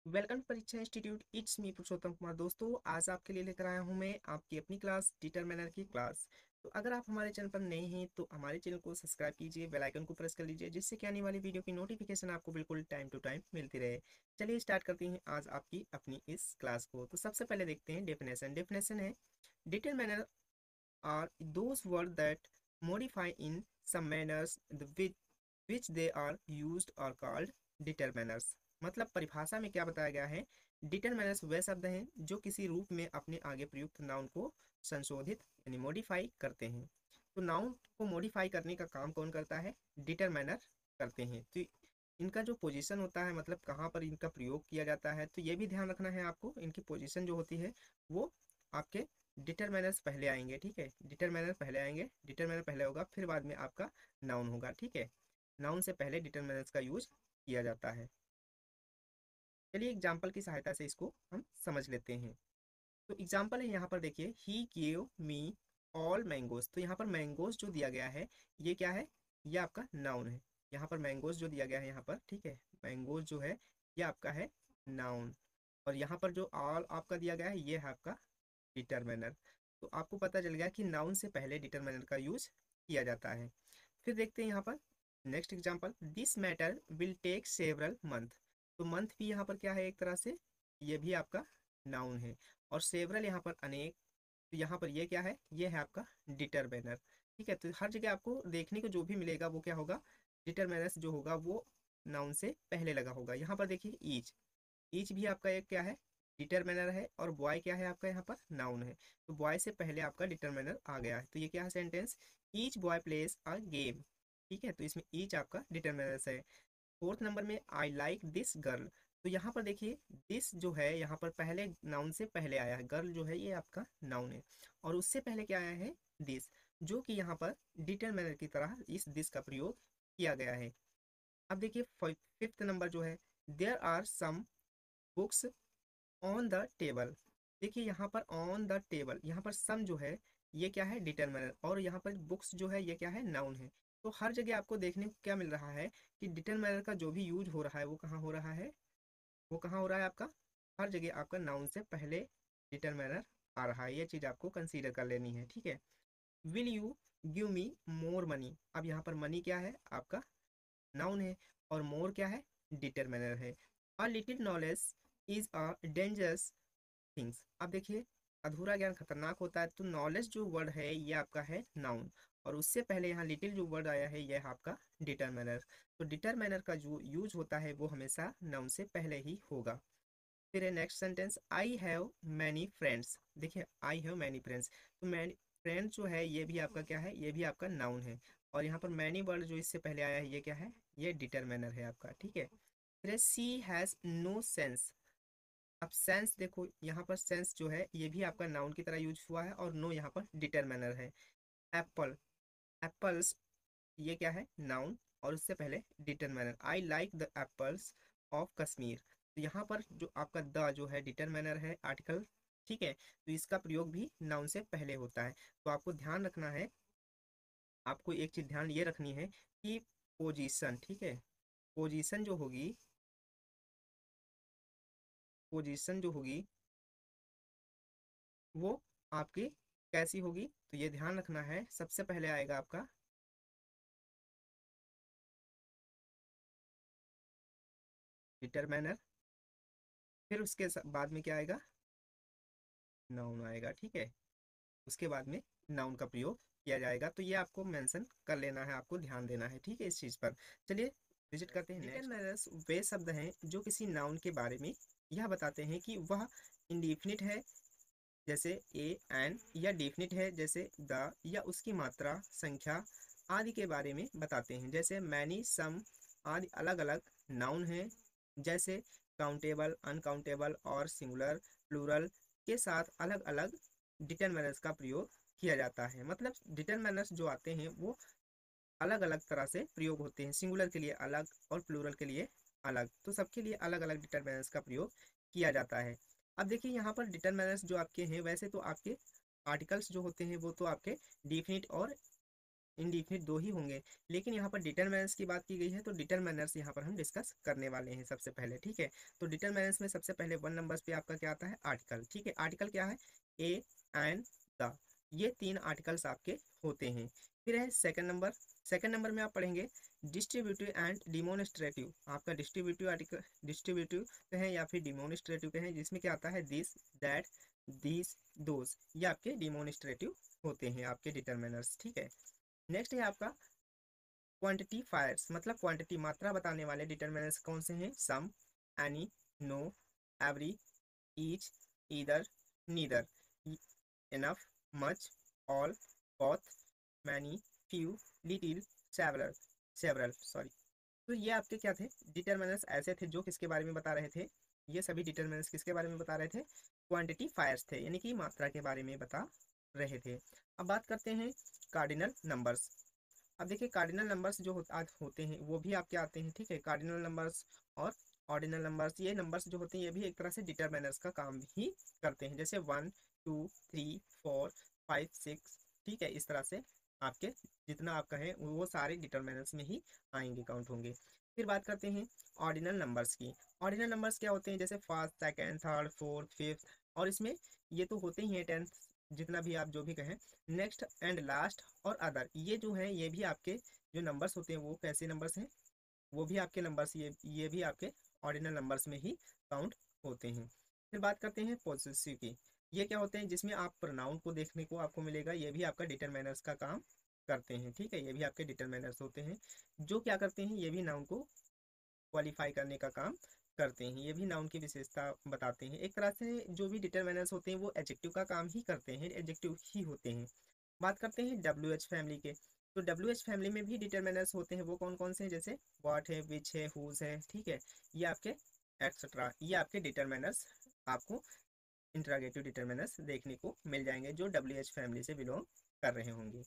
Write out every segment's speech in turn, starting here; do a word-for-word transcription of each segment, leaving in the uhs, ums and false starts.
Welcome Pariksha institute. It's me Purushottam Kumar. दोस्तों, आज आपके लिए लेकर आया हूं मैं आपकी अपनी क्लास डिटरमिनर की क्लास। तो अगर आप हमारे चैनल पर नए हैं तो हमारे चैनल को सब्सक्राइब कीजिए, बेल आइकन को प्रेस कर लीजिए, जिससे कि आने वाली वीडियो की नोटिफिकेशन आपको बिल्कुल टाइम टू टाइम मिलती रहे। चलिए स्टार्ट करते हैं आज आपकी अपनी इस क्लास को। तो सबसे पहले देखते हैं डेफिनेशन। डेफिनेशन है determiner are those word that modify in some manners the which, which they are used or called determiners। मतलब परिभाषा में क्या बताया गया है, डिटरमिनर्स वह शब्द हैं जो किसी रूप में अपने आगे प्रयुक्त नाउन को संशोधित यानी मॉडिफाई करते हैं। तो नाउन को मॉडिफाई करने का काम कौन करता है? डिटरमिनर करते हैं। तो इनका जो पोजीशन होता है, मतलब कहाँ पर इनका प्रयोग किया जाता है, तो ये भी ध्यान रखना है आपको। इनकी पोजीशन जो होती है वो आपके डिटरमिनर्स पहले आएंगे। ठीक है, डिटरमिनर पहले आएंगे, डिटरमिनर पहले होगा, फिर बाद में आपका नाउन होगा। ठीक है, नाउन से पहले डिटरमिनर्स का यूज किया जाता है। चलिए एग्जाम्पल की सहायता से इसको हम समझ लेते हैं। तो एग्जाम्पल है यहाँ पर, देखिए, he give me all mangoes. तो यहाँ पर मैंगोज जो दिया गया है ये क्या है? ये आपका नाउन है। यहाँ पर मैंगोज जो दिया गया है यहाँ पर, ठीक है, मैंगोज जो है ये आपका है नाउन। और यहाँ पर जो ऑल आपका दिया गया है ये है आपका डिटरमिनर। तो आपको पता चल गया कि नाउन से पहले डिटरमिनर का यूज किया जाता है। फिर देखते हैं यहाँ पर next example, this matter will take several month. तो मंथ भी यहाँ पर क्या है? एक तरह से ये भी आपका नाउन है। और सेवरल यहाँ पर अनेक, तो यहाँ पर ये क्या है? ये है आपका डिटरमिनर। ठीक है, तो हर जगह आपको देखने को जो भी मिलेगा वो क्या होगा? डिटरमिनर जो होगा वो नाउन से पहले लगा होगा। यहाँ पर देखिए ईच, ईच भी आपका एक क्या है? डिटरमिनर है। और बॉय क्या है आपका? यहाँ पर नाउन है। तो बॉय से पहले आपका डिटरमिनर आ गया है। तो ये क्या है? Sentence, each boy plays a game. ठीक है, तो इसमें ईच आपका डिटरमिनर है। फोर्थ नंबर में आई लाइक दिस गर्ल। तो यहाँ पर देखिए दिस जो है यहाँ पर पहले नाउन से पहले आया है। गर्ल जो है ये आपका नाउन है। और उससे पहले क्या आया है? दिस, जो कि यहाँ पर डिटरमिनर की तरह इस दिस का प्रयोग किया गया है। अब देखिए फिफ्थ नंबर जो है, there are some books on the table. देखिए यहाँ पर ऑन द टेबल, यहाँ पर सम जो है ये क्या है? डिटरमिनर। और यहाँ पर बुक्स जो है ये क्या है? नाउन है। तो हर जगह आपको देखने को क्या मिल रहा है कि डिटरमिनर का जो भी यूज हो रहा है वो कहाँ हो रहा है? वो कहाँ हो रहा है आपका? हर जगह आपका नाउन से पहले डिटरमिनर आ रहा है। ये चीज आपको कंसीडर कर लेनी है। ठीक है, will you give me more money. अब यहाँ पर मनी क्या है? आपका नाउन है। और मोर क्या है? डिटरमिनर है। A little knowledge is a dangerous things. अब देखिए अधूरा ज्ञान खतरनाक होता है। तो नॉलेज जो वर्ड है ये आपका है नाउन। और उससे पहले यहाँ लिटिल जो वर्ड आया है ये है आपका डिटरमिनर। तो डिटरमिनर का जो यूज होता है वो हमेशा नाउन से पहले ही होगा। फिर है next sentence, I have many friends. देखिए आई हैव मैनी फ्रेंड्स, तो मैनी फ्रेंड्स जो है ये भी आपका क्या है? ये भी आपका नाउन है। और यहाँ पर मैनी वर्ड जो इससे पहले आया है ये क्या है? ये डिटरमिनर है आपका। ठीक है, फिर सी हैज नो सेंस। अब सेंस देखो, यहाँ पर सेंस जो है ये भी आपका नाउन की तरह यूज हुआ है। और नो यहाँ पर डिटरमिनर है। एप्पल, एप्पल्स ये क्या है? नाउन। और उससे पहले determiner, I like the apples of Kashmir. तो यहाँ पर जो आपका द जो है डिटरमिनर है, आर्टिकल। ठीक है, तो इसका प्रयोग भी नाउन से पहले होता है। तो आपको ध्यान रखना है, आपको एक चीज ध्यान ये रखनी है कि पोजीशन, ठीक है, पोजीशन जो होगी, पोजीशन जो होगी वो आपकी कैसी होगी? तो ये ध्यान रखना है। सबसे पहले आएगा आपका डिटरमिनर, फिर उसके स- बाद में क्या आएगा? नाउन आएगा। ठीक है, उसके बाद में नाउन का प्रयोग किया जाएगा। तो ये आपको मेंशन कर लेना है, आपको ध्यान देना है। ठीक है, इस चीज पर। चलिए विजिट करते हैं। डिटरमिनर्स वे शब्द हैं जो किसी नाउन के बारे में यह बताते हैं कि वह इंडिफिनिट है जैसे ए एन, या डेफिनिट है जैसे द, या उसकी मात्रा, संख्या आदि के बारे में बताते हैं। जैसे मैनी, सम आदि अलग अलग नाउन हैं। जैसे काउंटेबल, अनकाउंटेबल और सिंगुलर, प्लूरल के साथ अलग अलग डिटरमिनर्स का प्रयोग किया जाता है। मतलब डिटरमिनर्स जो आते हैं वो अलग अलग तरह से प्रयोग होते हैं। सिंगुलर के लिए अलग और प्लूरल के लिए अलग। तो सबके लिए अलग अलग डिटरमिनर्स का प्रयोग किया जाता है। अब देखिए यहाँ पर डिटरमिनर्स जो आपके हैं, वैसे तो आपके आर्टिकल्स जो होते हैं वो तो आपके डिफिनिट और इंडिफिनिट दो ही होंगे, लेकिन यहाँ पर डिटरमिनेंट्स की बात की गई है तो डिटरमिनेंट्स यहाँ पर हम डिस्कस करने वाले हैं सबसे पहले, ठीक है। तो डिटरमिनेंट्स में सबसे पहले वन नंबर्स पे आपका क्या आता है, आर्टिकल, ठीक है। आर्टिकल क्या है, ए एंड द, ये तीन आर्टिकल्स आपके होते हैं। फिर है सेकंड नंबर, सेकंड नंबर में आप पढ़ेंगे डिस्ट्रीब्यूटिव एंड डिमोनिस्ट्रेटिव। आपका डिस्ट्रीब्यूटिव आर्टिकल, डिस्ट्रीब्यूटिव पे है या फिर डिमोनिस्ट्रेटिव पे है, जिसमें क्या आता है दिस, दैट, दिस, दोज, ये आपके डिमोनिस्ट्रेटिव होते हैं आपके डिटरमिनर्स, ठीक है। नेक्स्ट है आपका क्वांटिटीफायर्स, मतलब क्वांटिटी, मात्रा बताने वाले डिटरमिनर्स कौन से हैं, some, any, no, every, each, either, neither, enough, much, all, both, many, few, little, several, several sorry. तो ये आपके क्या थे, डिटरमिनर्स ऐसे थे जो किसके बारे में बता रहे थे, ये सभी डिटरमिनर्स किसके बारे में बता रहे थे, क्वांटिटीफायर्स थे, यानी कि मात्रा के बारे में बता रहे थे। अब बात करते हैं कार्डिनल नंबर्स। अब देखिए कार्डिनल नंबर्स जो हो, आज होते हैं वो भी आपके आते हैं, ठीक है। कार्डिनल नंबर्स और ऑर्डिनल नंबर्स, ये नंबर्स जो होते हैं ये भी एक तरह से डिटरमिनर्स का काम ही करते हैं, जैसे one, two, three, four, five, six, ठीक है। इस तरह से आपके जितना आपका है वो सारे डिटरमिनर्स में ही आएंगे, काउंट होंगे। फिर बात करते हैं ऑर्डिनल नंबर्स की। ऑर्डिनल नंबर्स क्या होते हैं, जैसे first, second, third, fourth, fifth, और इसमें ये तो होते ही हैं, टेंथ, जितना भी आप जो भी कहें, नेक्स्ट एंड लास्ट और अदर, ये जो है ये भी आपके जो नंबर्स होते हैं वो कैसे नंबर्स हैं, वो भी आपके नंबर्स, ये ये भी आपके ऑर्डिनल नंबर्स में ही काउंट होते हैं। फिर बात करते हैं पोजेसिव की। ये क्या होते हैं, जिसमें आप प्रोनाउन को देखने को आपको मिलेगा, ये भी आपका डिटरमिनर्स का काम करते हैं, ठीक है। ये भी आपके डिटरमिनर्स होते हैं जो क्या करते हैं, ये भी नाउन को क्वालिफाई करने का काम करते हैं, ये भी नाउन की विशेषता बताते हैं। एक तरह से जो भी डिटरमिनर्स होते हैं वो एडजेक्टिव का काम ही करते हैं, एडजेक्टिव ही होते हैं। बात करते हैं डब्ल्यू एच फैमिली के। तो डब्ल्यू एच फैमिली में भी डिटरमिनर्स होते हैं, वो कौन कौन से हैं, जैसे व्हाट है, विच है, हुज है, ठीक है। ये आपके एक्सेट्रा, ये आपके डिटरमिनर्स आपको इंटरोगेटिव डिटरमिनर्स देखने को मिल जाएंगे जो डब्ल्यू एच फैमिली से बिलोंग कर रहे होंगे।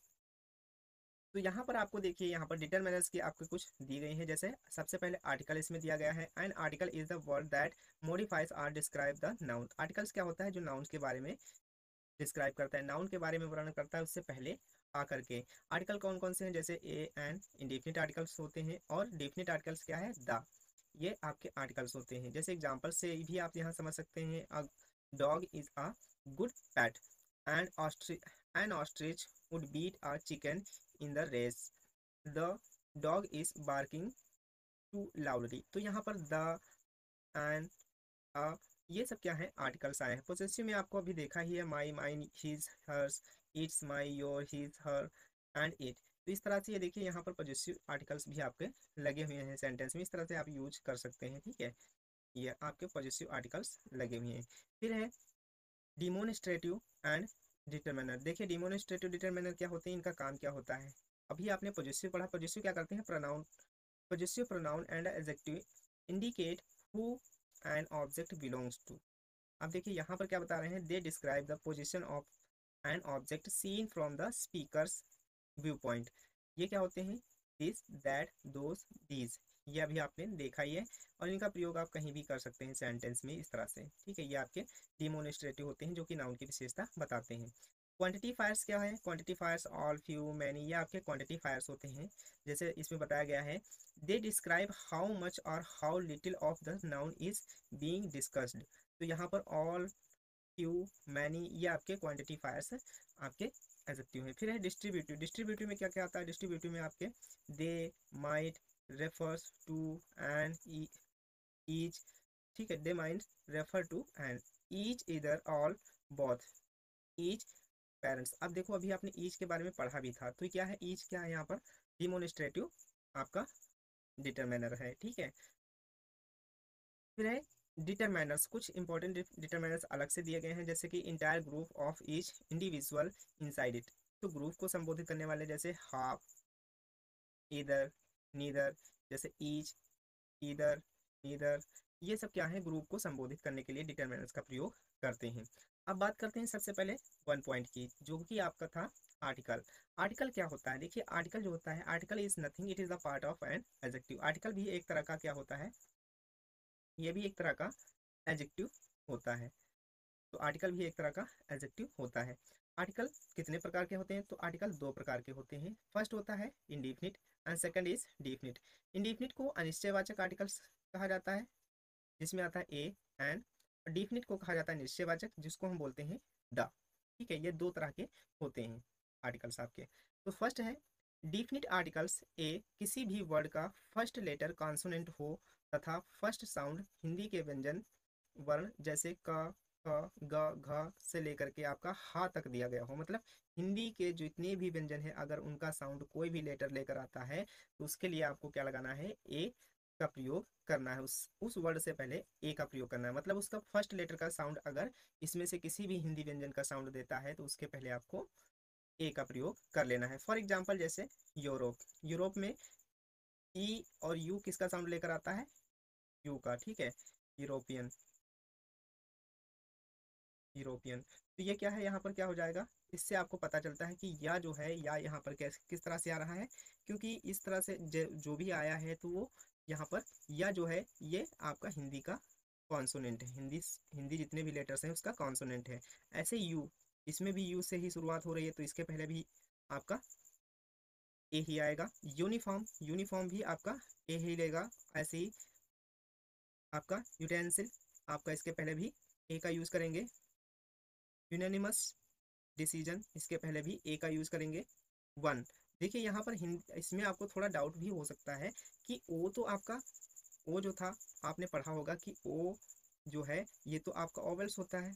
तो यहाँ पर आपको देखिए, यहाँ पर डिटरमिनर्स की आपको कुछ दी गई है, जैसे सबसे पहले आर्टिकल इसमें दिया गया है, and article is the word that modifies or describe the noun. Articles क्या होता है, जो नाउन के बारे में डिस्क्राइब करता है, नाउन के बारे में वर्णन करता है उससे पहले आकर के। आर्टिकल कौन कौन से हैं, जैसे ए एंड इंडेफिनिट आर्टिकल्स होते हैं, और डेफिनिट आर्टिकल्स क्या है, द, ये आपके आर्टिकल्स होते हैं। जैसे एग्जांपल से भी आप यहाँ समझ सकते हैं, a dog is a good pet, and ostrich an ostrich would beat a chicken in the race, the dog is barking too loudly. तो यहाँ पर द, एंड, अ, ये सब क्या है, आर्टिकल्स आए हैं। पोजेसिव में आपको अभी देखा ही है, my, mine, his, hers, its, my, your, his, her, and it. तो इस तरह से ये देखिए यहाँ पर पोजेसिव आर्टिकल्स भी आपके लगे हुए हैं सेंटेंस में, इस तरह से आप यूज कर सकते हैं, ठीक है। ये आपके पॉजिटिव आर्टिकल्स लगे हुए हैं। फिर है डिमोनिस्ट्रेटिव एंड डिटरमिनर। देखिए डिमोनिस्ट्रेटिव डिटरमिनर क्या होते हैं, इनका काम क्या होता है। अभी आपने पॉजिटिव पढ़ा, पॉजिटिव क्या करते हैं, pronoun, positive pronoun and adjective indicate who an object belongs to. अब देखिए यहाँ पर क्या बता रहे हैं, they describe the position of an object seen from the speakers viewpoint. ये क्या होते हैं, दिस, दैट, दोस, दीज, ये अभी आपने देखा ही है, और इनका प्रयोग आप कहीं भी कर सकते हैं सेंटेंस में इस तरह से, ठीक है। ये आपके डिमोनिस्ट्रेटिव होते हैं जो कि नाउन की विशेषता बताते हैं। क्वांटिटीफायर्स क्या है, क्वांटिटीफायर्स ऑल, फ्यू, मैनी, ये आपके क्वांटिटीफायर्स होते हैं। जैसे इसमें बताया गया है, दे डिस्क्राइब हाउ मच और how little of the noun is being discussed. तो यहाँ पर ऑल, फ्यू, मैनी, ये आपके क्वांटिटीफायर्स आपके एडजेक्टिव है। फिर है डिस्ट्रीब्यूटिव। डिस्ट्रीब्यूटिव में क्या क्या आता है, डिस्ट्रीब्यूटिव में आपके they, might, refers to, and, each, ठीक है। They might refer to and, each, either, all, both, each, parents. अब देखो अभी आपने ईच के बारे में पढ़ा भी था, तो क्या है ईच, क्या है यहाँ पर, डिमोनिस्ट्रेटिव आपका डिटरमिनर है, ठीक है। फिर है डिटरमिनर्स, कुछ इंपॉर्टेंट डिटरमिनर्स अलग से दिए गए हैं, जैसे कि entire group of each individual inside it. तो ग्रुप को संबोधित करने वाले जैसे हाफ, इधर, नीदर, जैसे ईच, इधर, नीदर, ये सब क्या है, ग्रुप को संबोधित करने के लिए डिटरमिनर्स का प्रयोग करते हैं। अब बात करते हैं सबसे पहले वन पॉइंट की, जो कि आपका था आर्टिकल। आर्टिकल क्या होता है, देखिए आर्टिकल जो होता है, article is nothing, it is the part of an adjective. Article भी एक तरह का क्या होता है, ये भी एक तरह का एडजेक्टिव होता है। तो आर्टिकल भी एक तरह का एडजेक्टिव होता है। आर्टिकल कितने प्रकार के होते हैं? तो आर्टिकल दो प्रकार के होते हैं। फर्स्ट होता है indefinite and second is definite. Indefinite को अनिश्चयवाचक आर्टिकल्स कहा जाता है, जिसमें आता है ए एंड। डिफिनिट को कहा जाता है निश्चयवाचक, जिसको हम बोलते हैं द। ठीक है, ये दो तरह के होते हैं आर्टिकल्स आपके। तो फर्स्ट है डिफिनिट आर्टिकल्स। ए किसी भी वर्ड का फर्स्ट लेटर कॉन्सोनेंट हो तथा फर्स्ट साउंड हिंदी के व्यंजन वर्ण जैसे क ख ग घ से लेकर के आपका हा तक दिया गया हो। मतलब हिंदी के जितने भी व्यंजन है, अगर उनका साउंड कोई भी लेटर लेकर आता है तो उसके लिए आपको क्या लगाना है? ए का प्रयोग करना है। उस उस वर्ड से पहले ए का प्रयोग करना है। मतलब उसका फर्स्ट लेटर का साउंड अगर इसमें से किसी भी हिंदी व्यंजन का साउंड देता है तो उसके पहले आपको ए का प्रयोग कर लेना है। फॉर एग्जाम्पल जैसे यूरोप, यूरोप में ई और यू किसका साउंड लेकर आता है? यू का। ठीक है, यूरोपियन, यूरोपियन। तो ये क्या है, यहाँ पर क्या हो जाएगा? इससे आपको पता चलता है कि या जो है या यहाँ पर कैस किस तरह से आ रहा है, क्योंकि इस तरह से ज- जो भी आया है तो वो यहाँ पर या जो है ये आपका हिंदी का कॉन्सोनेंट है। हिंदी हिंदी जितने भी लेटर्स हैं उसका कॉन्सोनेंट है। ऐसे यू, इसमें भी यू से ही शुरुआत हो रही है तो इसके पहले भी आपका ए ही आएगा। यूनिफॉर्म, यूनिफॉर्म भी आपका ए ही लेगा। ऐसे ही आपका यूटेंसिल, आपका इसके पहले भी ए का यूज करेंगे। यूनानिमस डिसीजन, इसके पहले भी ए का यूज करेंगे। वन, देखिए यहाँ पर हिंद इसमें आपको थोड़ा डाउट भी हो सकता है कि ओ तो आपका ओ जो था, आपने पढ़ा होगा कि ओ जो है ये तो आपका ओवेल्स होता है।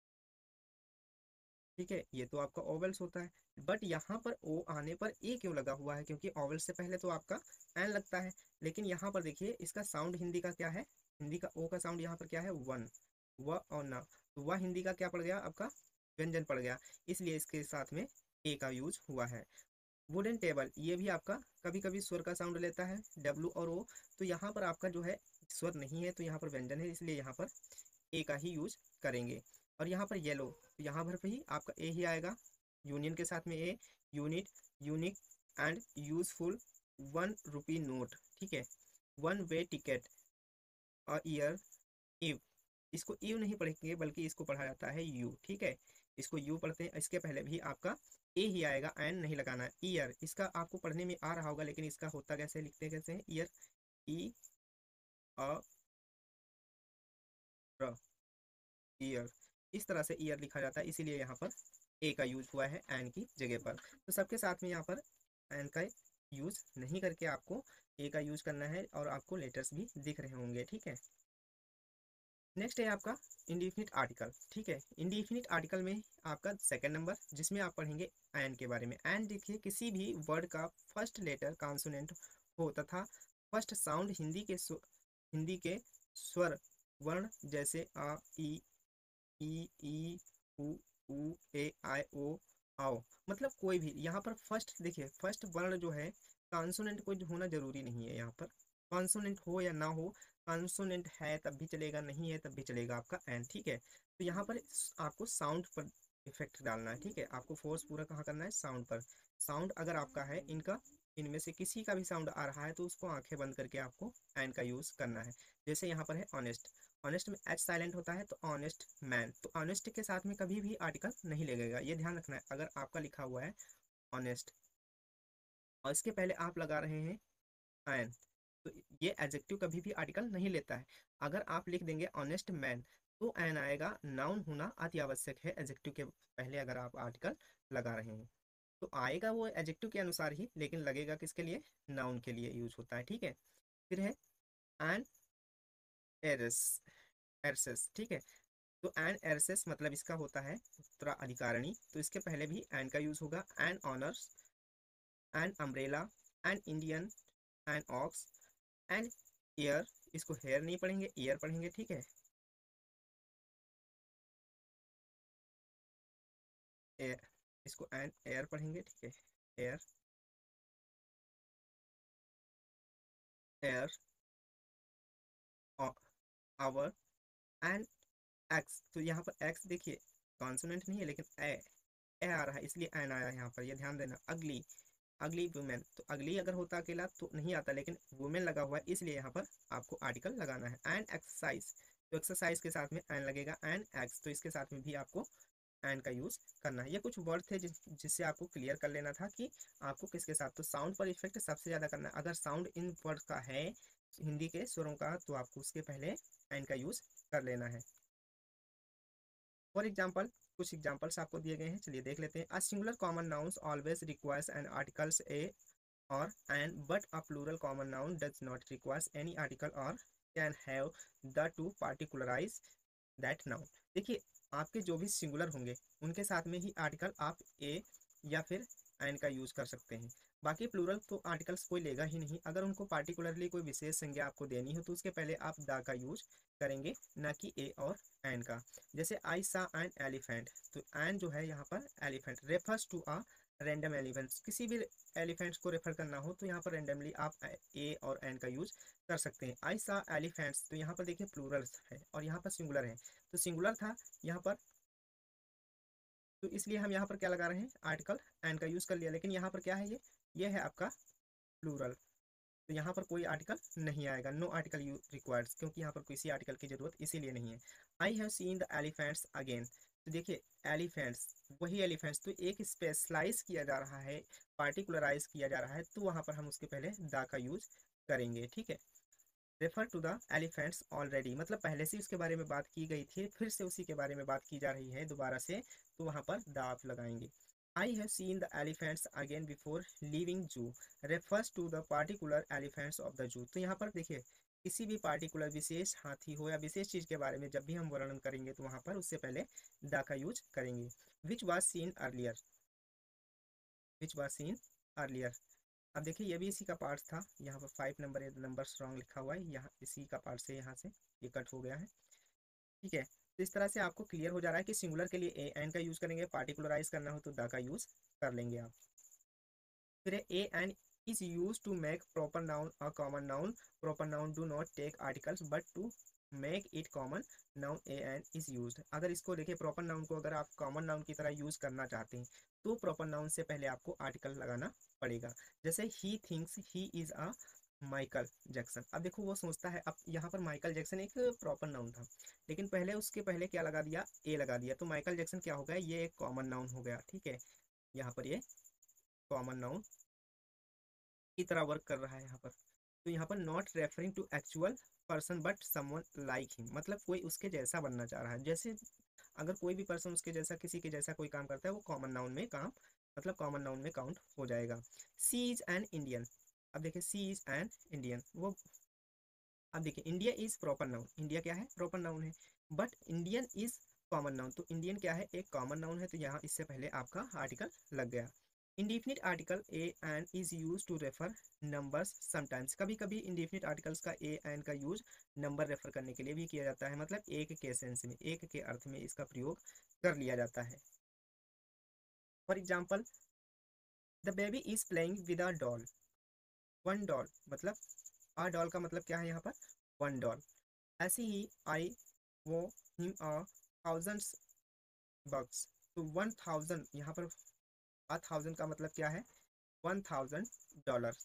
ठीक है, ये तो आपका ओवेल्स होता है, बट यहाँ पर ओ आने पर ए क्यों लगा हुआ है? क्योंकि ओवेल्स से पहले तो आपका एन लगता है। लेकिन यहाँ पर देखिए इसका साउंड हिंदी का क्या है? हिंदी का ओ का साउंड यहाँ पर क्या है? वन। व और ना, तो वह हिंदी का क्या पड़ गया? आपका व्यंजन पड़ गया, इसलिए इसके साथ में ए का यूज हुआ है। वुडन टेबल, ये भी आपका कभी कभी स्वर का साउंड लेता है, डब्ल्यू और ओ। तो यहाँ पर आपका जो है स्वर नहीं है, तो यहाँ पर व्यंजन है, इसलिए यहाँ पर ए का ही यूज करेंगे। और यहाँ पर येलो, तो यहाँ पर भी आपका ए ही आएगा, यूनियन के साथ में A. Unit, unique and useful. One rupee note, ठीक है। वन वे टिकट, और ईयर, इव। इसको इव नहीं पढ़ेंगे बल्कि इसको पढ़ा जाता है यू। ठीक है, इसको यू पढ़ते हैं। इसके पहले भी आपका ए ही आएगा, एन नहीं लगाना है। ईयर, इसका आपको पढ़ने में आ रहा होगा, लेकिन इसका होता कैसे, लिखते कैसे हैं? Year, E A R, year. इस तरह से ईयर लिखा जाता है, इसीलिए यहाँ पर ए का यूज हुआ है एन की जगह पर। तो सबके साथ में यहाँ पर एन का यूज नहीं करके आपको ए का यूज करना है, और आपको लेटर्स भी दिख रहे होंगे। ठीक है, नेक्स्ट है आपका इंडिफिनिट आर्टिकल। ठीक है, इंडिफिनिट आर्टिकल में आपका सेकंड नंबर, जिसमें आप पढ़ेंगे एन के बारे में। एन देखिए किसी भी वर्ड का फर्स्ट लेटर कॉन्सोनेंट हो तथा फर्स्ट साउंड हिंदी के स्व- हिंदी के स्वर वर्ण जैसे आ, ई, ई, ई, उ, उ, ए, आई, ओ, आओ। मतलब कोई भी यहाँ पर फर्स्ट देखिए, फर्स्ट वर्ण जो है कॉन्सोनेंट कोई होना जरूरी नहीं है। यहाँ पर कॉन्सोनेंट हो या ना हो, कॉन्सोनेंट है तब भी चलेगा, नहीं है तब भी चलेगा आपका एन। ठीक है, तो यहाँ पर आपको साउंड पर इफेक्ट डालना है। ठीक है, आपको फोर्स पूरा कहाँ करना है? साउंड पर। साउंड अगर आपका है इनका, इनमें से किसी का भी साउंड आ रहा है तो उसको आंखें बंद करके आपको एन का यूज करना है। जैसे यहाँ पर है ऑनेस्ट, ऑनेस्ट में एच साइलेंट होता है, तो ऑनेस्ट मैन। तो ऑनेस्ट के साथ में कभी भी आर्टिकल नहीं लगेगा, ये ध्यान रखना है। अगर आपका लिखा हुआ है ऑनेस्ट और इसके पहले आप लगा रहे हैं एन, तो ये एडजेक्टिव कभी भी आर्टिकल नहीं लेता है। अगर आप लिख देंगे ऑनेस्ट मैन तो एन आएगा। नाउन होना अति आवश्यक है एडजेक्टिव के पहले, अगर आप आर्टिकल लगा रहे हैं तो आएगा वो एडजेक्टिव के अनुसार ही, लेकिन लगेगा किसके लिए? नाउन के लिए यूज होता है। ठीक है, फिर है एन एरस, एरसेस। ठीक है, तो एन एरसेस मतलब इसका होता है उत्तराधिकारिणी, तो इसके पहले भी एन का यूज होगा। An honours, an umbrella, an Indian, an ox, an ear. इसको हेयर नहीं पढ़ेंगे, ईयर पढ़ेंगे। ठीक है, एयर, इसको एन एयर पढ़ेंगे। ठीक है, air, air, hour, an X. तो यहाँ पर एक्स देखिए कॉन्सोनेंट नहीं है, लेकिन ए ए आ रहा है, इसलिए एन आया यहाँ पर, ये ध्यान देना। अगली, अगली वुमेन, तो अगली अगर होता अकेला तो नहीं आता, लेकिन वुमेन लगा हुआ है इसलिए यहाँ पर आपको आर्टिकल लगाना है। एंड एक्सरसाइज, तो एक्सरसाइज के साथ में एन लगेगा। एन एक्स, तो इसके साथ में भी आपको एंड का यूज करना है। ये कुछ वर्ड थे जिस जिससे आपको क्लियर कर लेना था कि आपको किसके साथ, तो साउंड पर इफेक्ट सबसे ज्यादा करना है। अगर साउंड इन वर्ड का है हिंदी के स्वरों का, तो आपको उसके पहले एंड का यूज कर लेना है। फॉर एग्जाम्पल, कुछ एग्जाम्पल्स आपको दिए गए हैं, चलिए देख लेते हैं। A singular common nouns always requires an articles a और an, but a plural common noun does not requires any article or can have the to particularize that noun. देखिए, आपके जो भी सिंगुलर होंगे उनके साथ में ही आर्टिकल आप ए या फिर एन का यूज कर सकते हैं। बाकी प्लूरल तो आर्टिकल्स कोई लेगा ही नहीं। अगर उनको पार्टिकुलरली कोई विशेष संज्ञा आपको देनी हो तो उसके पहले आप द का यूज करेंगे, ना कि ए और एन का। जैसे आई सा एन एलिफेंट, तो एन जो है यहाँ पर elephant refers to a random elephants. किसी भी एलिफेंट्स को रेफर करना हो तो यहाँ पर रैंडमली आप ए और एन का यूज कर सकते हैं। आई सा एलिफेंट्स, तो यहाँ पर देखिए प्लूरल है और यहाँ पर सिंगुलर है, तो सिंगुलर था यहाँ पर, तो इसलिए हम यहाँ पर क्या लगा रहे हैं, आर्टिकल एंड का यूज कर लिया। लेकिन यहाँ पर क्या है, ये ये है आपका प्लूरल, तो यहाँ पर कोई आर्टिकल नहीं आएगा, नो आर्टिकल यू रिक्वायर्स, क्योंकि यहाँ पर किसी आर्टिकल की जरूरत इसीलिए नहीं है। I have seen the elephants again, तो देखिए एलिफेंट्स, वही एलिफेंट्स, तो एक स्पेशलाइज किया जा रहा है, पार्टिकुलराइज किया जा रहा है, तो वहाँ पर हम उसके पहले द का यूज करेंगे। ठीक है, refer to the elephants already, मतलब पहले से उसके बारे में बात की गई थी, फिर से उसी के बारे में बात की जा रही है दोबारा से, तो वहाँ पर द आप लगाएंगे। I have seen the elephants again before leaving zoo, refers to the particular elephants of the zoo. तो यहाँ पर देखिए, किसी भी पार्टिकुलर विशेष हाथी हो या विशेष चीज के बारे में जब भी हम वर्णन करेंगे तो वहाँ पर उससे पहले द का यूज करेंगे। Which was seen earlier, which was seen earlier, अब देखिए ये भी इसी का पार्ट था। यहाँ पर फाइव नंबर ये नंबर रॉन्ग लिखा हुआ है, यहाँ इसी का पार्ट से यहाँ से ये कट हो गया है। ठीक है, तो इस तरह से आपको क्लियर हो जा रहा है कि सिंगुलर के लिए ए एन का यूज करेंगे, पार्टिकुलराइज करना हो तो द का यूज कर लेंगे आप। फिर a an is use to make proper noun a common noun, proper noun do not take articles but to make it common noun a an is use. अगर इसको देखिए, प्रॉपर नाउन को अगर आप कॉमन नाउन की तरह use करना चाहते हैं तो प्रॉपर नाउन से पहले आपको आर्टिकल लगाना पड़ेगा। जैसे he thinks he is a Michael Jackson, अब देखो वो सोचता है, अब यहाँ पर माइकल जैक्सन एक प्रॉपर नाउन था, लेकिन पहले उसके पहले क्या लगा दिया, ए लगा दिया, तो माइकल जैक्सन क्या हो गया, ये एक कॉमन नाउन हो गया। ठीक है, यहाँ पर ये कॉमन नाउन की तरह वर्क कर रहा है यहाँ पर। तो यहाँ पर not referring to actual person but someone like him, मतलब कोई उसके जैसा बनना चाह रहा है। जैसे अगर कोई भी पर्सन उसके जैसा, किसी के जैसा कोई काम करता है, वो कॉमन नाउन में काम, मतलब कॉमन नाउन में काउंट हो जाएगा। सी इज एन इंडियन, अब देखिए सी इज एन इंडियन, वो, अब देखिए India is proper noun, India क्या है, प्रॉपर नाउन है, but Indian is common noun, तो इंडियन क्या है, एक कॉमन नाउन है, तो यहाँ इससे पहले आपका आर्टिकल लग गया। Indefinite article a an is use to refer numbers sometimes, कभी कभी इंडिफिनिट आर्टिकल्स का ए एन का यूज नंबर रेफर करने के लिए भी किया जाता है, मतलब एक के सेंस में, एक के अर्थ में इसका प्रयोग कर लिया जाता है। For example, the baby is playing with a doll, one doll, मतलब अ डॉल का मतलब क्या है यहाँ पर, वन डॉल। ऐसे ही I owe him a thousands bucks, तो वन थाउजेंड यहाँ पर, अ थाउजेंड का मतलब क्या है, one thousand dollar.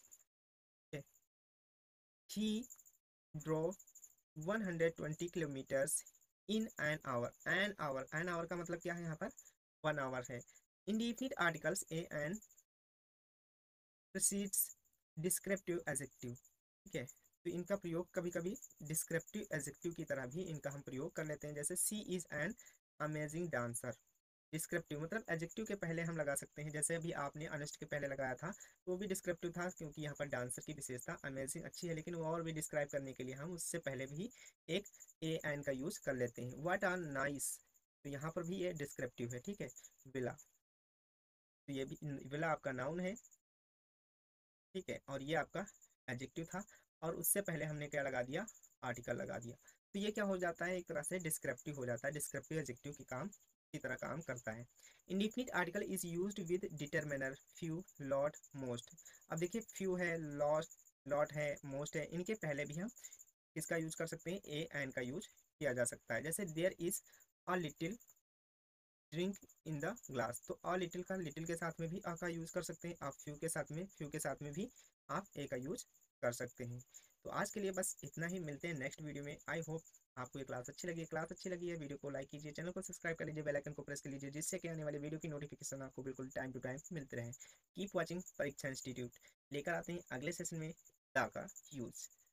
He drove one hundred twenty kilometers in an hour, an hour, an hour का मतलब क्या है यहाँ पर, वन आवर है। Indefinite articles a an precedes descriptive adjective. ठीक है, तो इनका प्रयोग कभी कभी डिस्क्रिप्टिव एडजेक्टिव की तरह भी इनका हम प्रयोग कर लेते हैं। जैसे she is an amazing dancer, descriptive मतलब एडजेक्टिव के पहले हम लगा सकते हैं, जैसे अभी आपने अनेस्ट के पहले लगाया था तो वो भी डिस्क्रिप्टिव था, क्योंकि यहाँ पर डांसर की विशेषता अमेजिंग अच्छी है, लेकिन वो और भी डिस्क्राइब करने के लिए हम उससे पहले भी एक ए एन का यूज कर लेते हैं। व्हाट आर नाइस, तो यहाँ पर भी ये डिस्क्रिप्टिव है। ठीक है, विला, तो ये भी विला आपका नाउन है। ठीक है, और ये आपका एडजेक्टिव था, और उससे पहले हमने क्या लगा दिया, आर्टिकल लगा दिया, तो ये क्या हो जाता है, एक तरह से डिस्क्रिप्टिव हो जाता है, डिस्क्रिप्टिव एडजेक्टिव की काम की तरह काम करता है। Indefinite article is used with determiner, few, lot, most. अब देखिए फ्यू है, लॉट लॉट है, मोस्ट है, इनके पहले भी हम किसका यूज कर सकते हैं, ए एन का यूज किया जा सकता है। जैसे there is a little drink in the glass, तो अ लिटिल का लिटिल के साथ में भी अ का यूज कर सकते हैं, आप फ्यू के साथ में फ्यू के साथ में भी आप ए का यूज कर सकते हैं। तो आज के लिए बस इतना ही, मिलते हैं नेक्स्ट वीडियो में। आई होप आपको ये क्लास अच्छी लगी है क्लास अच्छी लगी है वीडियो को लाइक कीजिए, चैनल को सब्सक्राइब कर लीजिए, बेल आइकन को प्रेस कर लीजिए, जिससे कि आने वाले वीडियो की नोटिफिकेशन आपको बिल्कुल टाइम टू टाइम मिलते रहे। Keep watching Pariksha institute. लेकर आते हैं अगले सेशन में दा का यूज।